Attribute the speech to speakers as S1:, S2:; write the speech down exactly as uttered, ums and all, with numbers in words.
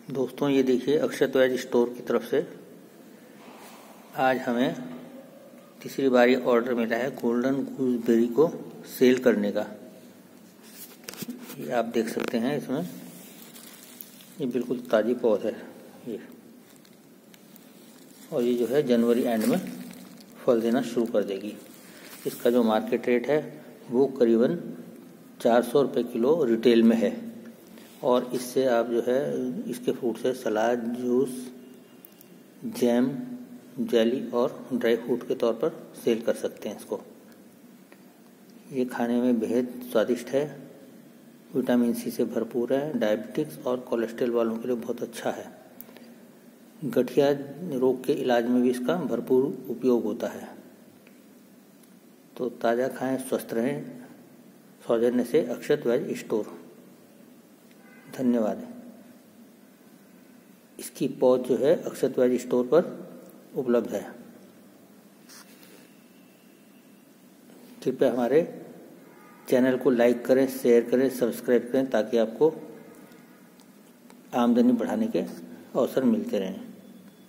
S1: दोस्तों ये देखिए अक्षत वेज स्टोर की तरफ से आज हमें तीसरी बार ये ऑर्डर मिला है गोल्डन गूसबेरी को सेल करने का। ये आप देख सकते हैं, इसमें ये बिल्कुल ताज़ी पौध है ये, और ये जो है जनवरी एंड में फल देना शुरू कर देगी। इसका जो मार्केट रेट है वो करीबन चार सौ रुपये किलो रिटेल में है, और इससे आप जो है इसके फ्रूट से सलाद, जूस, जैम, जेली और ड्राई फ्रूट के तौर पर सेल कर सकते हैं इसको। ये खाने में बेहद स्वादिष्ट है, विटामिन सी से भरपूर है, डायबिटिक्स और कोलेस्ट्रॉल वालों के लिए बहुत अच्छा है। गठिया रोग के इलाज में भी इसका भरपूर उपयोग होता है। तो ताज़ा खाएं, स्वस्थ रहें। सौजन्य से अक्षत वेज स्टोर। धन्यवाद। इसकी पौध जो है अक्षत वेज स्टोर पर उपलब्ध है। कृपया हमारे चैनल को लाइक करें, शेयर करें, सब्सक्राइब करें, ताकि आपको आमदनी बढ़ाने के अवसर मिलते रहें।